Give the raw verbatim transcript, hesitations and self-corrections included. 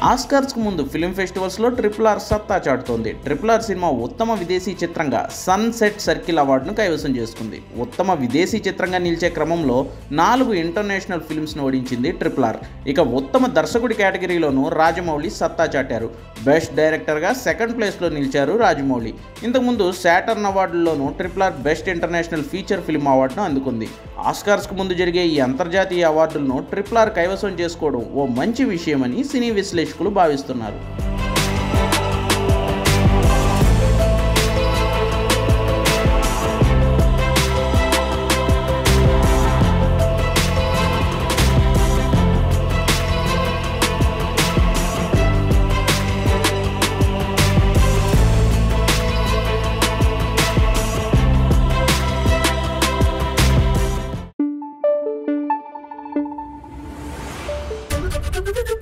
ఆస్కార్స్కు ముందు film ఫెస్టివల్స్లో triple R సత్తా చాటుతోంది. Triple R cinema ఉత్తమ విదేశీ చిత్రంగా సన్సెట్ సర్కిల్ అవార్డును కైవసం చేసుకుంది. ఉత్తమ విదేశీ చిత్రంగా నిలిచే క్రమంలో నాలుగు ఇంటర్నేషనల్ ఫిల్మ్స్ను ఓడించింది ట్రిపుల్ ఆర్. ఇక ఉత్తమ దర్శకుడి కేటగిరీలోనూ రాజమౌళి సత్తా చాటారు. బెస్ట్ డైరెక్టర్గా సెకండ్ ప్లేస్లో నిలిచారు రాజమౌళి. ఇంతకుముందు శాటర్న్ అవార్డుల్లోనూ triple R best international feature film అవార్డును అందుకుంది. ఆస్కార్స్కు ముందు జరిగే ఈ అంతర్జాతీయ అవార్డులను ట్రిపుల్ ఆర్ కైవసం చేసుకోవడం ఓ మంచి విషయమని సినీ విశ్లేషకులు భావిస్తున్నారు. Thank you.